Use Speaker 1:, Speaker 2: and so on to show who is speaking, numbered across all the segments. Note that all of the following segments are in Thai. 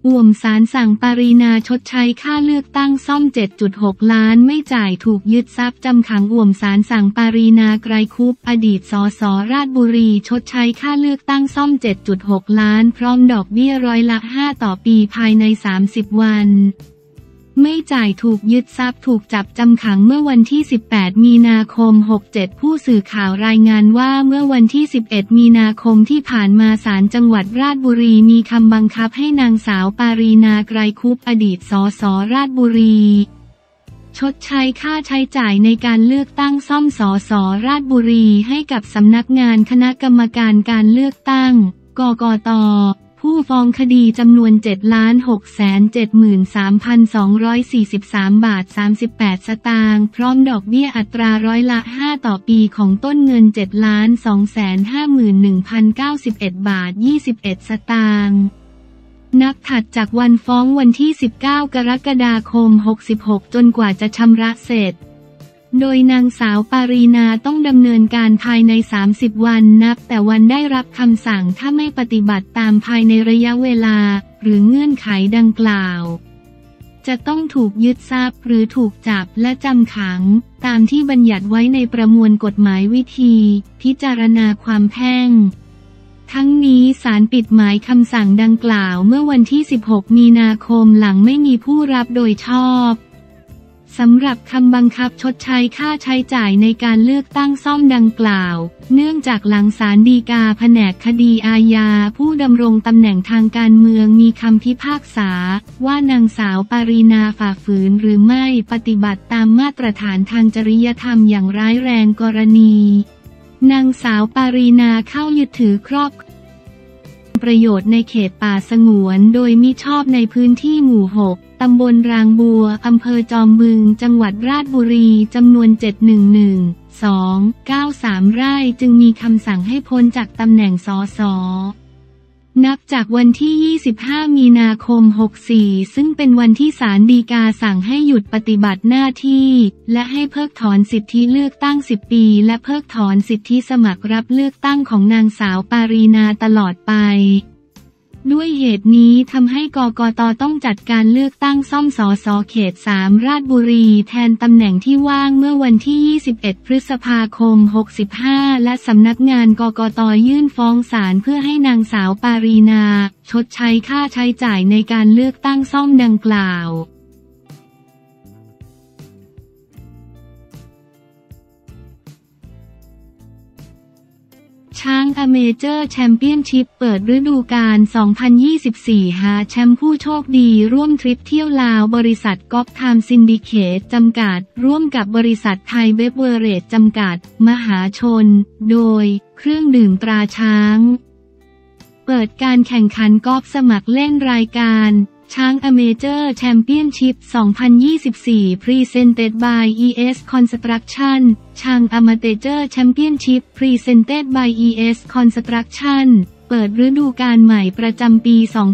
Speaker 1: อ่วมศาลสั่งปารีนาชดใช้ค่าเลือกตั้งซ่อม 7.6 ล้านไม่จ่ายถูกยึดทรัพย์จำขังอ่วมศาลสั่งปารีนาไกรคุปอดีตสสราชบุรีชดใช้ค่าเลือกตั้งซ่อม 7.6 ล้านพร้อมดอกเบี้ย5%ต่อปีภายใน 30 วันไม่จ่ายถูกยึดทรัพย์ถูกจับจำขังเมื่อวันที่ 18 มีนาคม 67 ผู้สื่อข่าวรายงานว่าเมื่อวันที่ 11 มีนาคมที่ผ่านมาศาลจังหวัดราชบุรีมีคำบังคับให้นางสาวปารีนาไกรคุปอดีตสสราชบุรีชดใช้ค่าใช้จ่ายในการเลือกตั้งซ่อมสสราชบุรีให้กับสำนักงานคณะกรรมการการเลือกตั้งกกต.ผู้ฟ้องคดีจำนวน 7,673,243 บาท 38 สตางค์พร้อมดอกเบี้ยอัตรา5%ต่อปีของต้นเงิน 7,251,091 บาท 21 สตางค์นับถัดจากวันฟ้องวันที่ 19 กรกฎาคม 66 จนกว่าจะชำระเสร็จโดยนางสาวปารีนาต้องดำเนินการภายใน 30 วันนับแต่วันได้รับคำสั่งถ้าไม่ปฏิบัติตามภายในระยะเวลาหรือเงื่อนไขดังกล่าวจะต้องถูกยึดทรัพย์หรือถูกจับและจำขังตามที่บัญญัติไว้ในประมวลกฎหมายวิธีพิจารณาความแพ่งทั้งนี้ศาลปิดหมายคำสั่งดังกล่าวเมื่อวันที่ 16 มีนาคมหลังไม่มีผู้รับโดยชอบสำหรับคำบังคับชดใช้ค่าใช้จ่ายในการเลือกตั้งซ่อมดังกล่าวเนื่องจากหลังศาลฎีกาแผนกคดีอาญาผู้ดำรงตำแหน่งทางการเมืองมีคำพิพากษาว่านางสาวปารีนาฝ่าฝืนหรือไม่ปฏิบัติตามมาตรฐานทางจริยธรรมอย่างร้ายแรงกรณีนางสาวปารีนาเข้ายึดถือครอบประโยชน์ในเขตป่าสงวนโดยมิชอบในพื้นที่หมู่ 6 ตำบลรางบัวอำเภอจอมบึงจังหวัดราชบุรีจำนวน 711,293 ไร่จึงมีคำสั่งให้พ้นจากตำแหน่งสสนับจากวันที่ 25 มีนาคม 64 ซึ่งเป็นวันที่ศาลฎีกาสั่งให้หยุดปฏิบัติหน้าที่และให้เพิกถอนสิทธิเลือกตั้ง 10 ปีและเพิกถอนสิทธิสมัครรับเลือกตั้งของนางสาวปารีนาตลอดไปด้วยเหตุนี้ทำให้กกต.ต้องจัดการเลือกตั้งซ่อมสสเขต 3 ราชบุรีแทนตำแหน่งที่ว่างเมื่อวันที่ 21 พฤษภาคม 65 และสำนักงานกกต.ยื่นฟ้องศาลเพื่อให้นางสาวปารีนาชดใช้ค่าใช้จ่ายในการเลือกตั้งซ่อมดังกล่าวช้างอเมเจอร์แชมเปี้ยนชิพเปิดฤดูกาล 2024 หาแชมป์ผู้โชคดีร่วมทริปเที่ยวลาวบริษัทก๊อฟไทม์ซินดิเคตจำกัดร่วมกับบริษัทไทยเบเวอเรจจำกัดมหาชนโดยเครื่องดื่มตราช้างเปิดการแข่งขันกอล์ฟสมัครเล่นรายการช้างอเมเจอร์แชมเปี้ยนชิพ 2024 Presented by ES Construction ช้างอเมเจอร์แชมเปี้ยนชิพ Presented by ES Construction เปิดฤดูกาลใหม่ประจำปี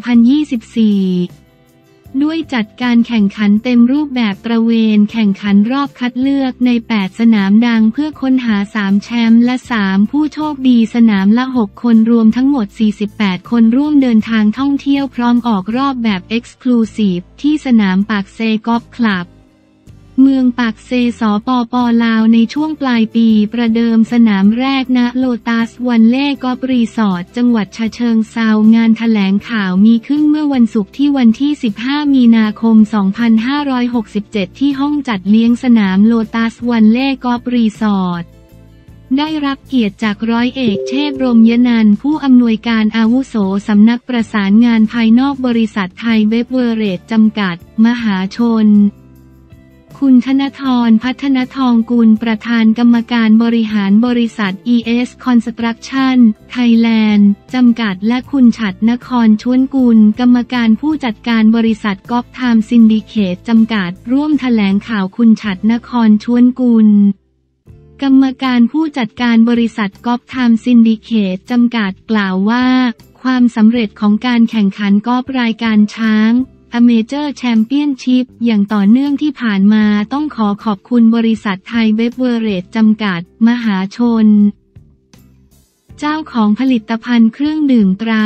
Speaker 1: 2024 ด้วยจัดการแข่งขันเต็มรูปแบบตระเวนแข่งขันรอบคัดเลือกใน 8 สนามดังเพื่อค้นหา 3 แชมป์และ 3 ผู้โชคดีสนามละ 6 คนรวมทั้งหมด 48 คนร่วมเดินทางท่องเที่ยวพร้อมออกรอบแบบ Exclusive ที่สนามปากเซกอล์ฟคลับเมืองปากเซสปป.ลาวในช่วงปลายปีประเดิมสนามแรกณโลตัสวันเล่กอล์ฟรีสอร์ทจังหวัดฉะเชิงเทรางานแถลงข่าวมีขึ้นเมื่อวันศุกร์ที่วันที่ 15 มีนาคม 2567 ที่ห้องจัดเลี้ยงสนามโลตัสวันเล่กอล์ฟรีสอร์ทได้รับเกียรติจากร้อยเอกเชษฐ์ รมยนันท์ผู้อำนวยการอาวุโสสำนักประสานงานภายนอกบริษัทไทยเบเวอเรจจำกัดมหาชนคุณธนทร พัฒนทองกุลประธานกรรมการบริหารบริษัท ES Construction Thailand จำกัดและคุณฉัตรนครชวนกุลกรรมการผู้จัดการบริษัทก๊อฟไทม์ซินดิเคตจำกัดร่วมแถลงข่าวคุณฉัตรนครชวนกุลกรรมการผู้จัดการบริษัทก๊อฟไทม์ซินดิเคตจำกัดกล่าวว่าความสำเร็จของการแข่งขันกอล์ฟรายการช้างอเมเจอร์แชมเปี้ยนชิพอย่างต่อเนื่องที่ผ่านมาต้องขอบคุณบริษัทไทยเบเวอเรจจำกัดมหาชนเจ้าของผลิตภัณฑ์เครื่องดื่มตรา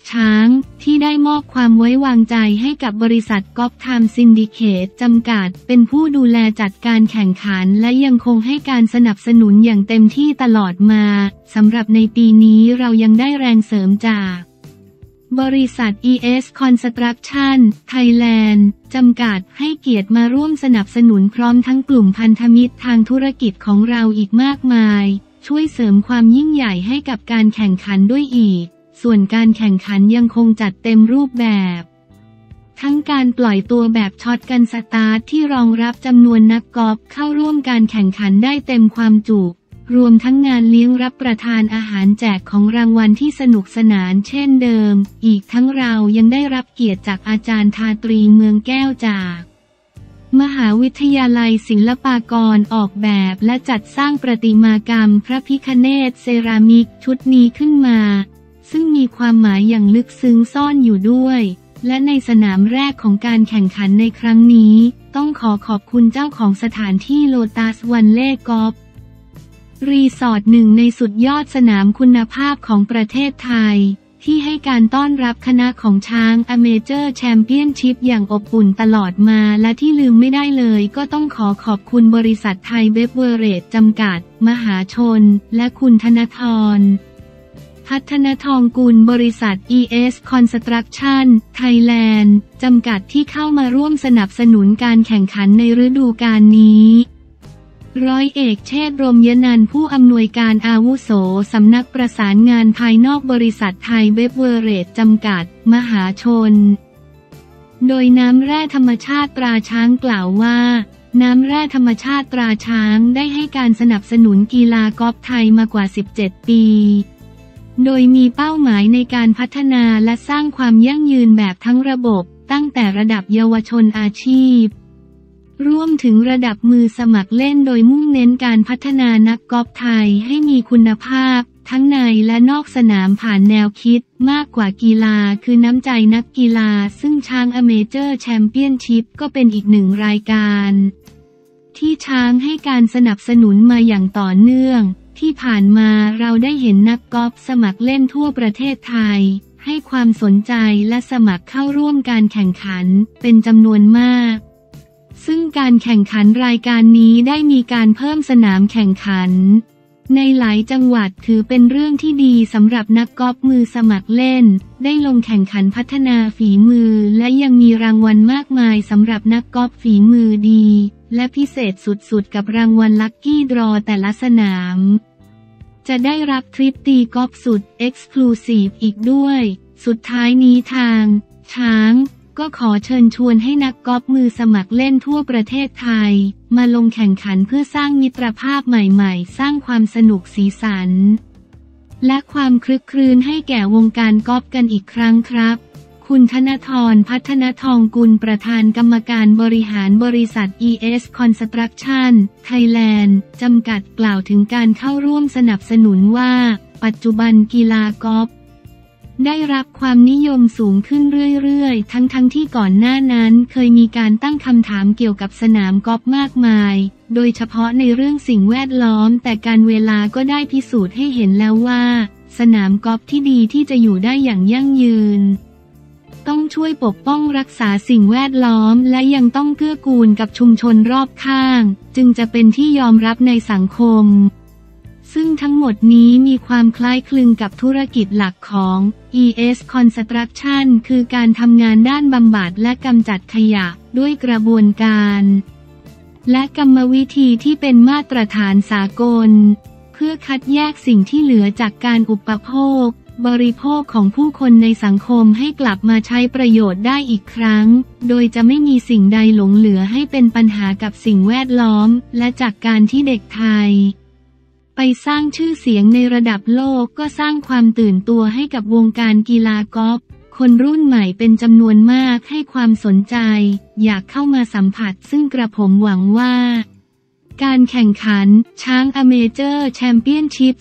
Speaker 1: ช้างที่ได้มอบความไว้วางใจให้กับบริษัทก๊อฟไทม์ซินดิเคตจำกัดเป็นผู้ดูแลจัดการแข่งขันและยังคงให้การสนับสนุนอย่างเต็มที่ตลอดมาสำหรับในปีนี้เรายังได้แรงเสริมจากบริษัท ES Construction Thailand จำกัดให้เกียรติมาร่วมสนับสนุนพร้อมทั้งกลุ่มพันธมิตรทางธุรกิจของเราอีกมากมายช่วยเสริมความยิ่งใหญ่ให้กับการแข่งขันด้วยอีกส่วนการแข่งขันยังคงจัดเต็มรูปแบบทั้งการปล่อยตัวแบบช็อตกันสตาร์ทที่รองรับจำนวนนักกอล์ฟเข้าร่วมการแข่งขันได้เต็มความจุรวมทั้งงานเลี้ยงรับประทานอาหารแจกของรางวัลที่สนุกสนานเช่นเดิมอีกทั้งเรายังได้รับเกียรติจากอาจารย์ทาตรีเมืองแก้วจากมหาวิทยาลัยศิลปากรออกแบบและจัดสร้างประติมากรรมพระพิฆเนศเซรามิกชุดนี้ขึ้นมาซึ่งมีความหมายอย่างลึกซึ้งซ่อนอยู่ด้วยและในสนามแรกของการแข่งขันในครั้งนี้ต้องขอบคุณเจ้าของสถานที่โลตัสวันเล่กอล์ฟรีสอร์ทหนึ่งในสุดยอดสนามคุณภาพของประเทศไทยที่ให้การต้อนรับคณะของช้างอเมเจอร์แชมเปี้ยนชิพอย่างอบอุ่นตลอดมาและที่ลืมไม่ได้เลยก็ต้องขอบคุณบริษัทไทยเบเวอเรจจำกัดมหาชนและคุณธนทรพัฒนทองกุลบริษัท ES Construction Thailand จำกัดที่เข้ามาร่วมสนับสนุนการแข่งขันในฤดูกาลนี้ร้อยเอกเชษฐ์ รมยนันท์ผู้อำนวยการอาวุโสสำนักประสานงานภายนอกบริษัทไทยเบเวอเรจจำกัดมหาชนโดยน้ำแร่ธรรมชาติตราช้างกล่าวว่าน้ำแร่ธรรมชาติตราช้างได้ให้การสนับสนุนกีฬากอล์ฟไทยมากว่า17 ปีโดยมีเป้าหมายในการพัฒนาและสร้างความยั่งยืนแบบทั้งระบบตั้งแต่ระดับเยาวชนอาชีพรวมถึงระดับมือสมัครเล่นโดยมุ่งเน้นการพัฒนานักกอล์ฟไทยให้มีคุณภาพทั้งในและนอกสนามผ่านแนวคิดมากกว่ากีฬาคือน้ำใจนักกีฬาซึ่งช้างอเมเจอร์แชมเปี้ยนชิพก็เป็นอีกหนึ่งรายการที่ช้างให้การสนับสนุนมาอย่างต่อเนื่องที่ผ่านมาเราได้เห็นนักกอล์ฟสมัครเล่นทั่วประเทศไทยให้ความสนใจและสมัครเข้าร่วมการแข่งขันเป็นจำนวนมากซึ่งการแข่งขันรายการนี้ได้มีการเพิ่มสนามแข่งขันในหลายจังหวัดถือเป็นเรื่องที่ดีสำหรับนักกอล์ฟมือสมัครเล่นได้ลงแข่งขันพัฒนาฝีมือและยังมีรางวัลมากมายสำหรับนักกอล์ฟฝีมือดีและพิเศษสุดๆกับรางวัลลัคกี้ดรอแต่ละสนามจะได้รับทริปตีกอล์ฟสุดเอ็กซ์คลูซีฟอีกด้วยสุดท้ายนี้ทางช้างก็ขอเชิญชวนให้นักกอล์ฟมือสมัครเล่นทั่วประเทศไทยมาลงแข่งขันเพื่อสร้างมิตรภาพใหม่ๆสร้างความสนุกสีสันและความคลึกครื้นให้แก่วงการกอล์ฟกันอีกครั้งครับคุณธนทร พัฒนทองกุลประธานกรรมการบริหารบริษัท ES Construction Thailand จำกัดกล่าวถึงการเข้าร่วมสนับสนุนว่าปัจจุบันกีฬากอล์ฟได้รับความนิยมสูงขึ้นเรื่อยๆทั้งที่ก่อนหน้านั้นเคยมีการตั้งคำถามเกี่ยวกับสนามกอล์ฟมากมายโดยเฉพาะในเรื่องสิ่งแวดล้อมแต่การเวลาก็ได้พิสูจน์ให้เห็นแล้วว่าสนามกอล์ฟที่ดีที่จะอยู่ได้อย่างยั่งยืนต้องช่วยปกป้องรักษาสิ่งแวดล้อมและยังต้องเกื้อกูลกับชุมชนรอบข้างจึงจะเป็นที่ยอมรับในสังคมซึ่งทั้งหมดนี้มีความคล้ายคลึงกับธุรกิจหลักของ ES Construction คือการทำงานด้านบำบัดและกำจัดขยะด้วยกระบวนการและกรรมวิธีที่เป็นมาตรฐานสากลเพื่อคัดแยกสิ่งที่เหลือจากการอุปโภคบริโภคของผู้คนในสังคมให้กลับมาใช้ประโยชน์ได้อีกครั้งโดยจะไม่มีสิ่งใดหลงเหลือให้เป็นปัญหากับสิ่งแวดล้อมและจากการที่เด็กไทยไปสร้างชื่อเสียงในระดับโลกก็สร้างความตื่นตัวให้กับวงการกีฬากอล์ฟคนรุ่นใหม่เป็นจำนวนมากให้ความสนใจอยากเข้ามาสัมผัสซึ่งกระผมหวังว่าการแข่งขันช้างอเมเจอร์แชมเปี้ยนชิพ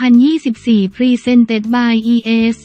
Speaker 1: 2024 Presented by ES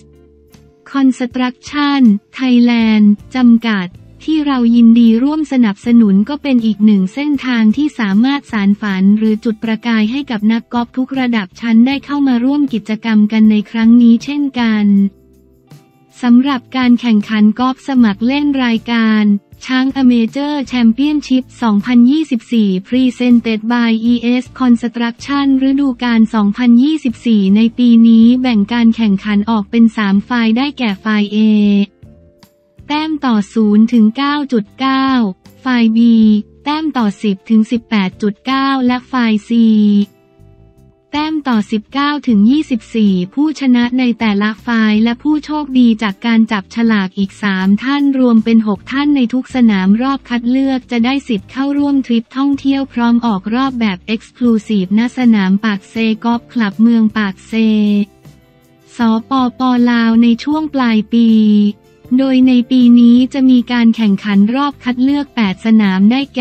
Speaker 1: Construction Thailand จำกัดที่เรายินดีร่วมสนับสนุนก็เป็นอีกหนึ่งเส้นทางที่สามารถสานฝันหรือจุดประกายให้กับนักกอล์ฟทุกระดับชั้นได้เข้ามาร่วมกิจกรรมกันในครั้งนี้เช่นกันสำหรับการแข่งขันกอล์ฟสมัครเล่นรายการช้างอเมเจอร์แชมเปี้ยนชิพ 2024 Presented by ES Construction ฤดูกาล 2024 ในปีนี้แบ่งการแข่งขันออกเป็น 3 ไฟล์ได้แก่ไฟล์ A แต้มต่อ 0 ถึง 9.9 ไฟล์ B แต้มต่อ 10 ถึง 18.9 และไฟล์ C แต้มต่อ 19 ถึง 24 ผู้ชนะในแต่ละไฟล์และผู้โชคดีจากการจับฉลากอีก 3 ท่านรวมเป็น 6 ท่านในทุกสนามรอบคัดเลือกจะได้สิทธิ์เข้าร่วมทริปท่องเที่ยวพร้อมออกรอบแบบ Exclusive ณ สนามปากเซกอล์ฟคลับเมืองปากเซ สปป.ลาวในช่วงปลายปี โดยในปีนี้จะมีการแข่งขันรอบคัดเลือก 8 สนามได้แก่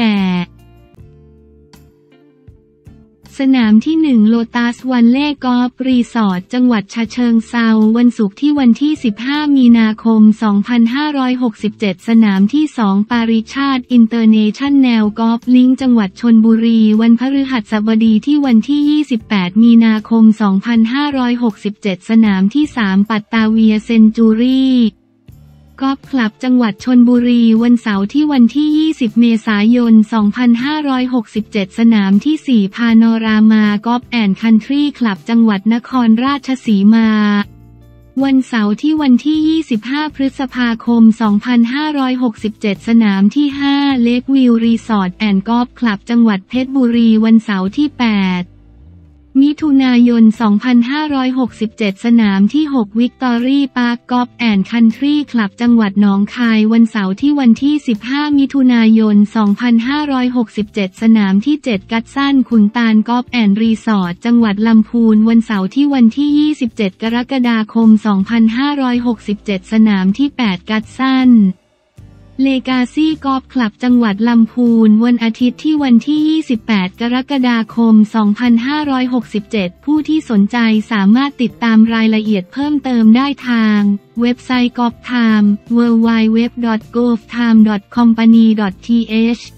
Speaker 1: สนามที่ 1 โลตัสวันเล่กอล์ฟรีสอร์ทจังหวัดฉะเชิงเทราวันศุกร์ที่วันที่ 15 มีนาคม 2567 สนามที่ 2 ปาริชาติอินเตอร์เนชั่นแนลกอล์ฟลิงก์จังหวัดชลบุรีวันพฤหัสบดีที่วันที่ 28 มีนาคม 2567 สนามที่ 3 ปัตตาเวียเซนจูรี่กอล์ฟคลับจังหวัดชลบุรีวันเสาร์ที่วันที่ 20 เมษายน 2567 สนามที่ 4 พาโนรามากอล์ฟแอนด์คันทรีคลับจังหวัดนครราชสีมาวันเสาร์ที่วันที่ 25 พฤษภาคม 2567 สนามที่ 5 เลควิวรีสอร์ทแอนด์กอล์ฟคลับจังหวัดเพชรบุรีวันเสาร์ที่ 8 มิถุนายน 2567 สนามที่ 6 วิกตอรี่ปาร์คกอล์ฟแอนด์คันทรีคลับจังหวัดหนองคายวันเสาร์ที่วันที่ 15 มิถุนายน 2567 สนามที่ 7 กัดซันขุนตาลกอล์ฟแอนด์รีสอร์ทจังหวัดลำพูนวันเสาร์ที่วันที่ 27 กรกฎาคม 2567 สนามที่ 8 กัดซันเลกาซี่กอล์ฟคลับจังหวัดลำพูนวันอาทิตย์ที่วันที่ 28 กรกฎาคม 2567 ผู้ที่สนใจสามารถติดตามรายละเอียดเพิ่มเติมได้ทางเว็บไซต์ golftime www.golftime.company.th